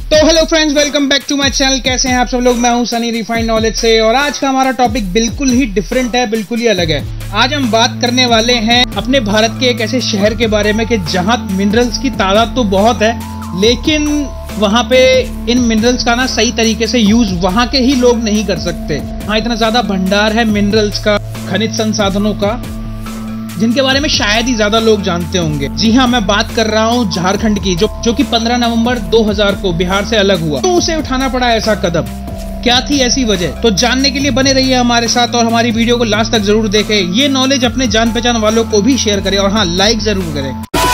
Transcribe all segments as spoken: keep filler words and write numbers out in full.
तो hello friends, welcome back to my channel. कैसे हैं आप सब लोग? मैं हूं सनी रिफाइंड नॉलेज से और आज का हमारा टॉपिक बिल्कुल ही डिफरेंट है, बिल्कुल ही अलग है। आज हम बात करने वाले हैं अपने भारत के एक ऐसे शहर के बारे में कि जहां मिनरल्स की तादाद तो बहुत है, लेकिन वहां पे इन मिनरल्स का ना सही तरीके से यूज वहां के ही लोग नहीं कर सकते। वहाँ इतना ज्यादा भंडार है मिनरल्स का, खनिज संसाधनों का, जिनके बारे में शायद ही ज्यादा लोग जानते होंगे। जी हाँ, मैं बात कर रहा हूँ झारखंड की, जो जो कि पंद्रह नवंबर दो हज़ार को बिहार से अलग हुआ। तो उसे उठाना पड़ा ऐसा कदम, क्या थी ऐसी वजह? तो जानने के लिए बने रहिए हमारे साथ और हमारी वीडियो को लास्ट तक जरूर देखें। ये नॉलेज अपने जान पहचान वालों को भी शेयर करें और हाँ, लाइक जरूर करें।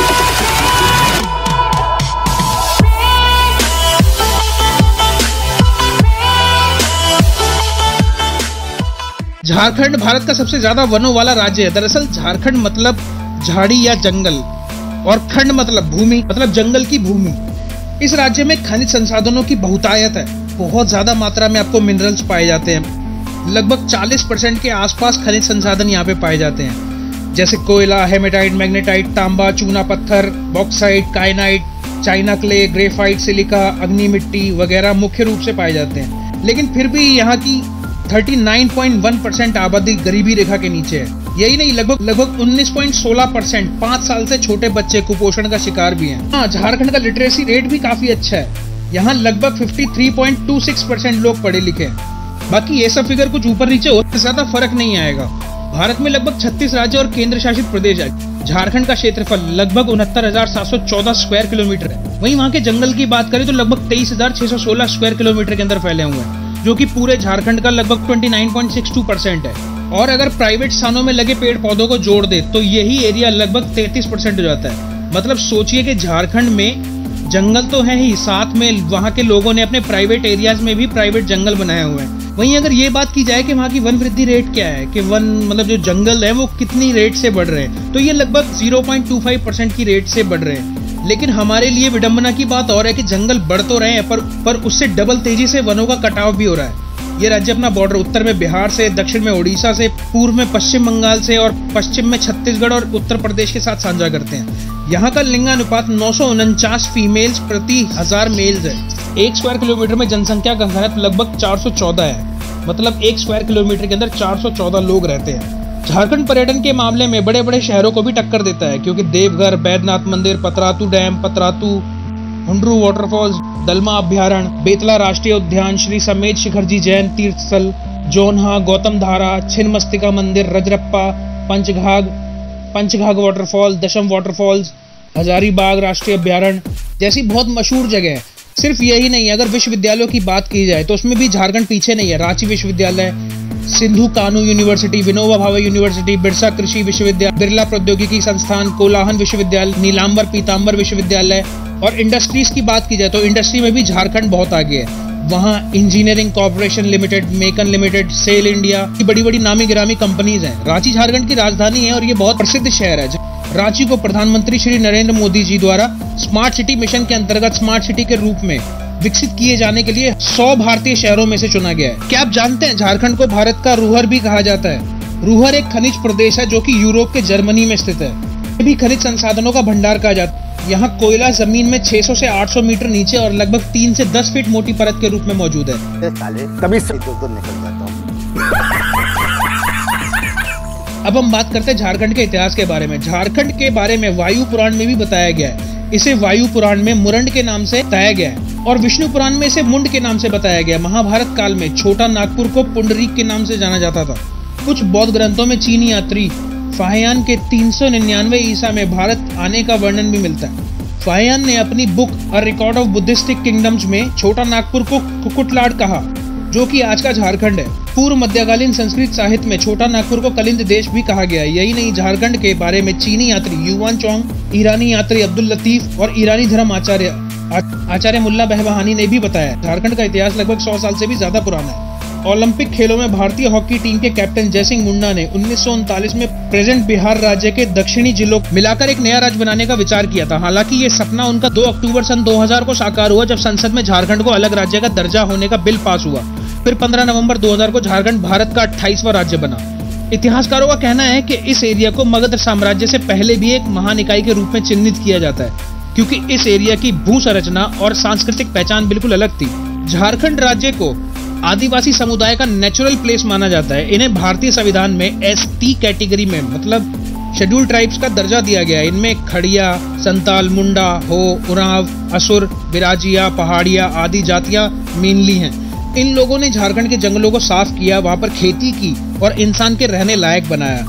झारखंड भारत का सबसे ज्यादा वनों वाला राज्य है। दरअसल झारखंड मतलब झाड़ी या जंगल और खंड मतलब भूमि, मतलब जंगल की भूमि। इस राज्य में खनिज संसाधनों की बहुतायत है, बहुत ज्यादा मात्रा में आपको मिनरल्स पाए जाते हैं। लगभग चालीस परसेंट के आसपास खनिज संसाधन यहाँ पे पाए जाते हैं, जैसे कोयला, हेमेटाइट, मैग्नेटाइट, तांबा, चूना पत्थर, bauxite, kyanite, china clay, graphite, silica, अग्नि मिट्टी वगैरह मुख्य रूप से पाए जाते हैं। लेकिन फिर भी यहाँ की उनतालीस पॉइंट एक परसेंट आबादी गरीबी रेखा के नीचे है। यही नहीं, लगभग लगभग उन्नीस पॉइंट एक छह परसेंट पाँच साल से छोटे बच्चे कुपोषण का शिकार भी हैं। हाँ, झारखंड का लिटरेसी रेट भी काफी अच्छा है। यहाँ लगभग तिरेपन पॉइंट दो छह परसेंट लोग पढ़े लिखे हैं। बाकी ये सब फिगर कुछ ऊपर नीचे हो, ज्यादा फर्क नहीं आएगा। भारत में लगभग छत्तीस राज्य और केंद्र शासित प्रदेश है। झारखंड का क्षेत्रफल लगभग उनहत्तर हजार सात सौ चौदह स्क्वायर किलोमीटर है। वहीं वहाँ के जंगल की बात करें तो लगभग तेईस हजार छह सौ सोलह स्क्वायर किलोमीटर के अंदर फैले हुए हैं, जो कि पूरे झारखंड का लगभग उनतीस पॉइंट छह दो परसेंट है। और अगर प्राइवेट स्थानों में लगे पेड़ पौधों को जोड़ दे तो यही एरिया लगभग तैंतीस परसेंट हो जाता है। मतलब सोचिए कि झारखंड में जंगल तो है ही, साथ में वहाँ के लोगों ने अपने प्राइवेट एरियाज में भी प्राइवेट जंगल बनाए हुए हैं। वहीं अगर ये बात की जाए कि वहाँ की वन वृद्धि रेट क्या है, कि वन मतलब जो जंगल है वो कितनी रेट से बढ़ रहे हैं, तो ये लगभग जीरो पॉइंट दो पाँच परसेंट की रेट से बढ़ रहे हैं। लेकिन हमारे लिए विडंबना की बात और है कि जंगल बढ़ तो रहे हैं, पर पर उससे डबल तेजी से वनों का कटाव भी हो रहा है। ये राज्य अपना बॉर्डर उत्तर में बिहार से, दक्षिण में उड़ीसा से, पूर्व में पश्चिम बंगाल से और पश्चिम में छत्तीसगढ़ और उत्तर प्रदेश के साथ साझा करते हैं। यहाँ का लिंगानुपात नौ सौ उनचास फीमेल्स प्रति हजार मेल्स है। एक स्क्वायर किलोमीटर में जनसंख्या का घनत्व लगभग चार सौ चौदह है। मतलब एक स्क्वायर किलोमीटर के अंदर चार सौ चौदह लोग रहते हैं। झारखंड पर्यटन के मामले में बड़े बड़े शहरों को भी टक्कर देता है, क्योंकि देवघर, बैद्यनाथ मंदिर, पतरातू डैम, पतरातू, हुंड्रू वाटरफॉल्स, दलमा अभ्यारण्य, बेतला राष्ट्रीय उद्यान, श्री समेत शिखर जी जैन तीर्थ स्थल, जोन्हा, गौतम धारा, छिन्नमस्तिका मंदिर, रजरप्पा, पंचघाघ पंचघाघ वाटरफॉल, दशम वाटरफॉल्स, हजारीबाग राष्ट्रीय अभ्यारण्य जैसी बहुत मशहूर जगह है। सिर्फ यही नहीं, अगर विश्वविद्यालयों की बात की जाए तो उसमें भी झारखंड पीछे नहीं है। रांची विश्वविद्यालय, सिंधु कानू यूनिवर्सिटी, विनोबा भावे यूनिवर्सिटी, बिरसा कृषि विश्वविद्यालय, बिरला प्रौद्योगिकी संस्थान, कोलाहन विश्वविद्यालय, नीलांबर पीतांबर विश्वविद्यालय। और इंडस्ट्रीज की बात की जाए तो इंडस्ट्री में भी झारखंड बहुत आगे है। वहाँ engineering corporation limited, MECON limited, SAIL India की बड़ी बड़ी नामी गिरामी कंपनीज हैं। रांची झारखंड की राजधानी है और ये बहुत प्रसिद्ध शहर है। रांची को प्रधानमंत्री श्री नरेंद्र मोदी जी द्वारा स्मार्ट सिटी मिशन के अंतर्गत स्मार्ट सिटी के रूप में विकसित किए जाने के लिए सौ भारतीय शहरों में से चुना गया है। क्या आप जानते हैं झारखंड को भारत का रूहर भी कहा जाता है? रूहर एक खनिज प्रदेश है जो कि यूरोप के जर्मनी में स्थित है। ये भी खनिज संसाधनों का भंडार कहा जाता है। यहाँ कोयला जमीन में छह सौ से आठ सौ मीटर नीचे और लगभग तीन से दस फीट मोटी परत के रूप में मौजूद है। कभी से तो तो निकल जाता हूँ। अब हम बात करते हैं झारखंड के इतिहास के बारे में। झारखंड के बारे में वायु पुराण में भी बताया गया है। इसे वायु पुराण में मुरंड के नाम से बताया गया है और विष्णु पुराण में इसे मुंड के नाम से बताया गया। महाभारत काल में छोटा नागपुर को पुंडरीक के नाम से जाना जाता था। कुछ बौद्ध ग्रंथों में चीनी यात्री फाहियान के तीन सौ निन्यानवे ईसा में भारत आने का वर्णन भी मिलता है। फाहियान ने अपनी book a record of Buddhistic kingdoms में छोटा नागपुर को कुकुटलाड कहा, जो कि आज का झारखंड है। पूर्व मध्यकालीन संस्कृत साहित्य में छोटा नागपुर को कलिंद देश भी कहा गया है। यही नहीं, झारखंड के बारे में चीनी यात्री युवान चौंग, ईरानी यात्री अब्दुल लतीफ और ईरानी धर्म आचार्य आचार्य मुल्ला बहबहानी ने भी बताया। झारखंड का इतिहास लगभग सौ साल से भी ज्यादा पुराना है। ओलंपिक खेलों में भारतीय हॉकी टीम के कैप्टन जयसिंह मुंडा ने उन्नीस सौ उनतालीस में प्रेजेंट बिहार राज्य के दक्षिणी जिलों मिलाकर एक नया राज्य बनाने का विचार किया था। हालांकि ये सपना उनका दो अक्टूबर सन दो हज़ार को साकार हुआ, जब संसद में झारखंड को अलग राज्य का दर्जा होने का बिल पास हुआ। फिर पंद्रह नवंबर दो हज़ार को झारखंड भारत का अट्ठाईसवां राज्य बना। इतिहासकारों का कहना है कि इस एरिया को मगध साम्राज्य से पहले भी एक महान इकाई के रूप में चिन्हित किया जाता है। क्योंकि इस एरिया की भू संरचना और सांस्कृतिक पहचान बिल्कुल अलग थी। झारखंड राज्य को आदिवासी समुदाय का नेचुरल प्लेस माना जाता है। इन्हें भारतीय संविधान में एस टी कैटेगरी में मतलब शेड्यूल ट्राइब्स का दर्जा दिया गया है। इनमें खड़िया, संताल, मुंडा, हो, उरांव, असुर, बिराजिया, पहाड़िया आदि जातियां मेनली हैं। इन लोगों ने झारखंड के जंगलों को साफ किया, वहां पर खेती की और इंसान के रहने लायक बनाया।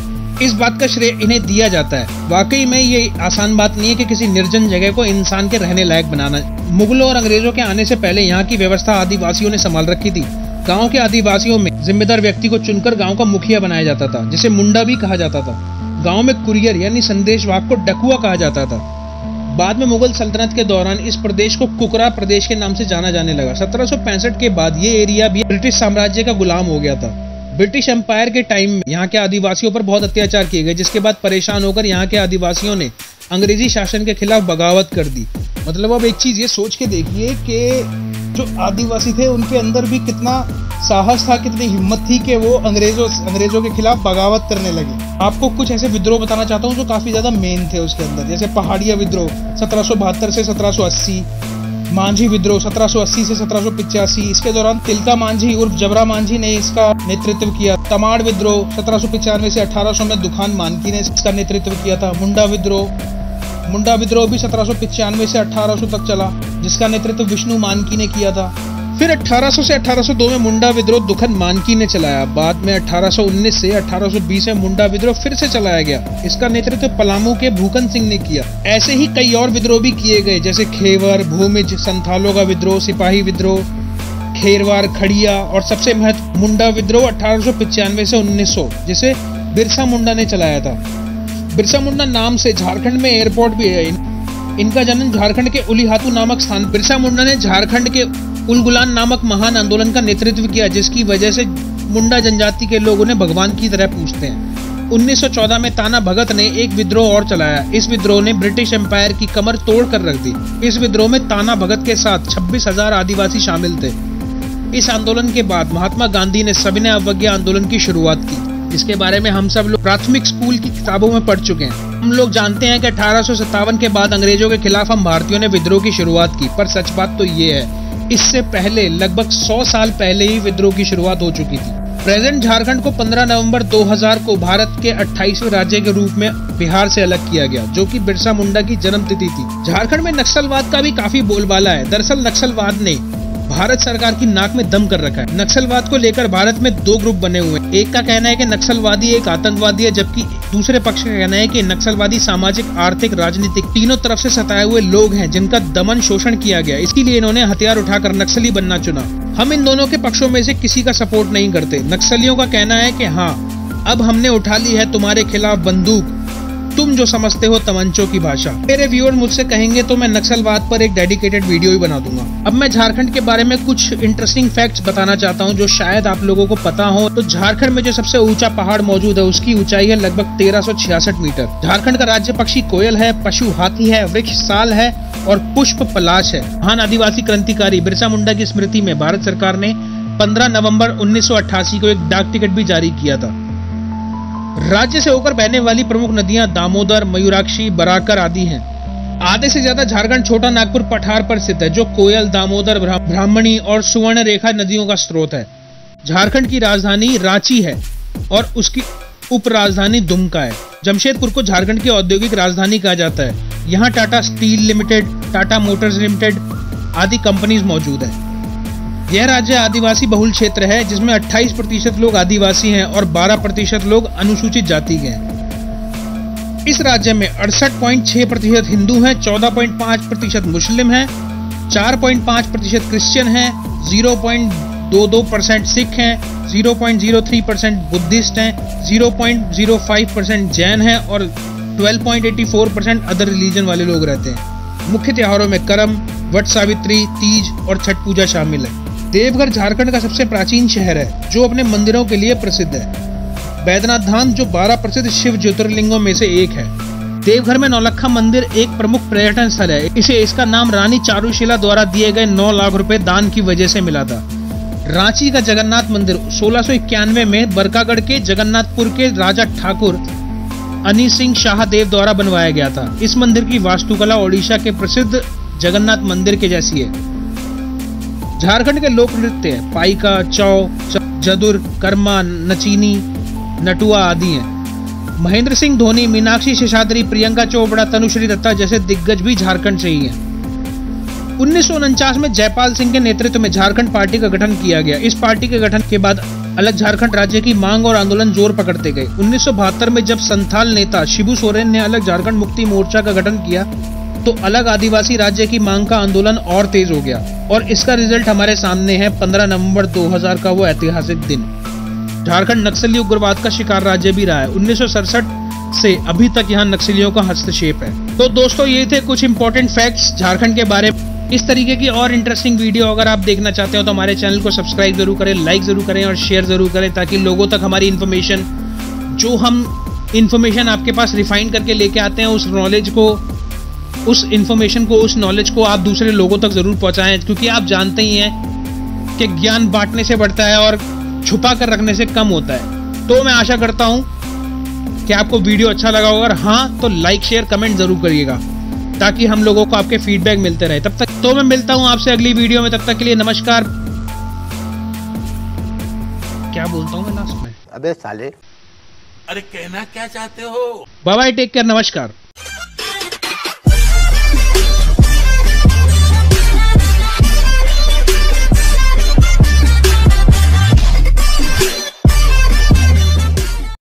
इस बात का श्रेय इन्हें दिया जाता है। वाकई में ये आसान बात नहीं है कि किसी निर्जन जगह को इंसान के रहने लायक बनाना। मुगलों और अंग्रेजों के आने से पहले यहाँ की व्यवस्था आदिवासियों ने संभाल रखी थी। गांव के आदिवासियों में जिम्मेदार व्यक्ति को चुनकर गांव का मुखिया बनाया जाता था, जिसे मुंडा भी कहा जाता था। गांव में कुरियर यानी संदेशवाहक को डकुआ कहा जाता था। बाद में मुगल सल्तनत के दौरान इस प्रदेश को कुकरा प्रदेश के नाम से जाना जाने लगा। सत्रह सौ पैंसठ के बाद ये एरिया भी ब्रिटिश साम्राज्य का गुलाम हो गया था। ब्रिटिश एम्पायर के टाइम में यहाँ के आदिवासियों पर बहुत अत्याचार किए गए, जिसके बाद परेशान होकर यहाँ के आदिवासियों ने अंग्रेजी शासन के खिलाफ बगावत कर दी। मतलब अब एक चीज ये सोच के देखिए कि जो आदिवासी थे उनके अंदर भी कितना साहस था, कितनी हिम्मत थी कि वो अंग्रेजों अंग्रेजों के खिलाफ बगावत करने लगे। आपको कुछ ऐसे विद्रोह बताना चाहता हूँ जो काफी ज्यादा मेन थे उसके अंदर, जैसे पहाड़िया विद्रोह सत्रह सौ बहत्तर से सत्रह सौ अस्सी, मांझी विद्रोह सत्रह सौ अस्सी से सत्रह सौ पिचासी। इसके दौरान तिलका मांझी उर्फ जबरा मांझी ने इसका नेतृत्व किया। तमाड़ विद्रोह सत्रह सौ पिचानवे से अठारह सौ में दुखान मानकी ने इसका नेतृत्व किया था। मुंडा विद्रोह मुंडा विद्रोह भी सत्रह सौ पिचानवे से अठारह सौ तक चला, जिसका नेतृत्व विष्णु मानकी ने किया था। फिर अठारह सौ से अठारह सौ दो में मुंडा विद्रोह दुखन मानकी ने चलाया। बाद में अठारह सौ उन्नीस से अठारह सौ बीस में मुंडा विद्रोह फिर से चलाया गया। इसका नेतृत्व पलामू के भूकन सिंह ने किया। ऐसे ही कई और विद्रोह भी किए गए, जैसे खेवर, भूमिज, संथालों का विद्रोह, सिपाही विद्रोह, खेरवार, खड़िया और सबसे महत्व मुंडा विद्रोह अठारह सौ पिचानवे से उन्नीस सौ, जिसे बिरसा मुंडा ने चलाया था। बिरसा मुंडा नाम से झारखंड में एयरपोर्ट भी है। इनका जन्म झारखंड के उलीहातू नामक स्थान। बिरसा मुंडा ने झारखंड के उलगुलान नामक महान आंदोलन का नेतृत्व किया, जिसकी वजह से मुंडा जनजाति के लोग उन्हें भगवान की तरह पूजते हैं। उन्नीस सौ चौदह में ताना भगत ने एक विद्रोह और चलाया। इस विद्रोह ने ब्रिटिश एम्पायर की कमर तोड़ कर रख दी। इस विद्रोह में ताना भगत के साथ छब्बीस हजार आदिवासी शामिल थे। इस आंदोलन के बाद महात्मा गांधी ने सविनय अवज्ञा आंदोलन की शुरुआत की, जिसके बारे में हम सब लोग प्राथमिक स्कूल की किताबों में पढ़ चुके हैं। हम लोग जानते हैं कि अठारह सौ सत्तावन के बाद अंग्रेजों के खिलाफ हम भारतीयों ने विद्रोह की शुरुआत की, पर सच बात तो ये है इससे पहले लगभग सौ साल पहले ही विद्रोह की शुरुआत हो चुकी थी। प्रेजेंट झारखंड को पंद्रह नवंबर दो हज़ार को भारत के अट्ठाईसवें राज्य के रूप में बिहार से अलग किया गया, जो कि बिरसा मुंडा की जन्म तिथि थी। झारखंड में नक्सलवाद का भी काफी बोलबाला है। दरअसल नक्सलवाद ने भारत सरकार की नाक में दम कर रखा है। नक्सलवाद को लेकर भारत में दो ग्रुप बने हुए हैं। एक का कहना है कि नक्सलवादी एक आतंकवादी है, जबकि दूसरे पक्ष का कहना है कि नक्सलवादी सामाजिक, आर्थिक, राजनीतिक तीनों तरफ से सताए हुए लोग हैं जिनका दमन शोषण किया गया। इसीलिए इन्होंने हथियार उठाकर नक्सली बनना चुना। हम इन दोनों के पक्षों में से किसी का सपोर्ट नहीं करते। नक्सलियों का कहना है कि हाँ, अब हमने उठा ली है तुम्हारे खिलाफ बंदूक, तुम जो समझते हो तमंचों की भाषा। मेरे व्यूअर मुझसे कहेंगे तो मैं नक्सलवाद पर एक डेडिकेटेड वीडियो ही बना दूंगा। अब मैं झारखंड के बारे में कुछ इंटरेस्टिंग फैक्ट्स बताना चाहता हूं जो शायद आप लोगों को पता हो। तो झारखंड में जो सबसे ऊंचा पहाड़ मौजूद है उसकी ऊंचाई है लगभग तेरह सौ छियासठ मीटर। झारखंड का राज्य पक्षी कोयल है, पशु हाथी है, वृक्ष साल है और पुष्प पलाश है। महान आदिवासी क्रांतिकारी बिरसा मुंडा की स्मृति में भारत सरकार ने पंद्रह नवम्बर उन्नीस सौ अट्ठासी को एक डाक टिकट भी जारी किया था। राज्य से होकर बहने वाली प्रमुख नदियां दामोदर, मयूराक्षी, बराकर आदि हैं। आधे से ज्यादा झारखंड छोटा नागपुर पठार पर स्थित है, जो कोयल, दामोदर, ब्राह्मणी और सुवर्ण रेखा नदियों का स्रोत है। झारखंड की राजधानी रांची है और उसकी उप राजधानी दुमका है। जमशेदपुर को झारखंड की औद्योगिक राजधानी कहा जाता है। यहाँ Tata steel limited, Tata motors limited आदि कंपनीज मौजूद है। यह राज्य आदिवासी बहुल क्षेत्र है, जिसमें अट्ठाईस प्रतिशत लोग आदिवासी हैं और बारह प्रतिशत लोग अनुसूचित जाति के हैं। इस राज्य में अड़सठ पॉइंट छह प्रतिशत हिंदू हैं, चौदह पॉइंट पाँच प्रतिशत मुस्लिम हैं, चार पॉइंट पाँच प्रतिशत क्रिश्चियन हैं, ज़ीरो पॉइंट दो दो परसेंट सिख हैं, ज़ीरो पॉइंट ज़ीरो तीन परसेंट बुद्धिस्ट हैं, ज़ीरो पॉइंट ज़ीरो पाँच परसेंट जैन हैं और बारह पॉइंट चौरासी परसेंट अदर रिलीजन वाले लोग रहते हैं। मुख्य त्योहारों में करम, वट सावित्री, तीज और छठ पूजा शामिल है। देवघर झारखंड का सबसे प्राचीन शहर है, जो अपने मंदिरों के लिए प्रसिद्ध है। बैद्यनाथ धाम जो बारह प्रसिद्ध शिव ज्योतिर्लिंगों में से एक है। देवघर में नौलखा मंदिर एक प्रमुख पर्यटन स्थल है। इसे इसका नाम रानी चारुशिला द्वारा दिए गए नौ लाख रुपए दान की वजह से मिला था। रांची का जगन्नाथ मंदिर सोलह सौ इक्यानवे में बरकागढ़ के जगन्नाथपुर के राजा ठाकुर अनी सिंह शाहदेव द्वारा बनवाया गया था। इस मंदिर की वास्तुकला ओडिशा के प्रसिद्ध जगन्नाथ मंदिर के जैसी है। झारखंड के लोक नृत्य है पाइका, चौ, जदुर, कर्मा, नचीनी, नटुआ आदि हैं। महेंद्र सिंह धोनी, मीनाक्षी शेषाद्री, प्रियंका चोपड़ा, तनुश्री दत्ता जैसे दिग्गज भी झारखंड से ही हैं। उन्नीस सौ उनचास में जयपाल सिंह के नेतृत्व में झारखंड पार्टी का गठन किया गया। इस पार्टी के गठन के बाद अलग झारखंड राज्य की मांग और आंदोलन जोर पकड़ते गए। उन्नीस सौ बहत्तर में जब संथाल नेता शिबू सोरेन ने अलग झारखंड मुक्ति मोर्चा का गठन किया तो अलग आदिवासी राज्य की मांग का आंदोलन और तेज हो गया और इसका रिजल्ट हमारे सामने है पंद्रह नवंबर दो हज़ार का वो ऐतिहासिक दिन। झारखंड नक्सली उग्रवाद का शिकार राज्य भी रहा है। उन्नीस सौ सड़सठ से अभी तक यहाँ नक्सलियों का हस्तक्षेप है। तो दोस्तों ये थे कुछ इंपॉर्टेंट फैक्ट्स झारखंड के बारे में। इस तरीके की और इंटरेस्टिंग वीडियो अगर आप देखना चाहते हो तो हमारे चैनल को सब्सक्राइब जरूर करें, लाइक जरूर करें और शेयर जरूर करें ताकि लोगों तक हमारी इन्फॉर्मेशन, जो हम इन्फॉर्मेशन आपके पास रिफाइन करके लेके आते हैं, उस नॉलेज को, उस इन्फॉर्मेशन को, उस नॉलेज को आप दूसरे लोगों तक जरूर पहुंचाएं। क्योंकि आप जानते ही हैं कि ज्ञान बांटने से बढ़ता है और छुपा कर रखने से कम होता है। तो मैं आशा करता हूं कि आपको वीडियो अच्छा लगा होगा। हाँ तो लाइक, शेयर, कमेंट जरूर करिएगा ताकि हम लोगों को आपके फीडबैक मिलते रहे। तब तक तो मैं मिलता हूं आपसे अगली वीडियो में। तब तक के लिए नमस्कार। क्या बोलता हूं मैं लास्ट में? अबे साले, अरे कहना क्या चाहते हो? बाय बाय, टेक केयर, नमस्कार।